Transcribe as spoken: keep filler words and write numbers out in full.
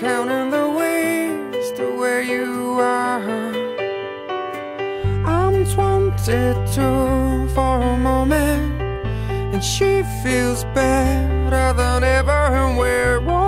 counting the ways to where you are. I'm twenty-two for a moment, and she feels better than ever, and we're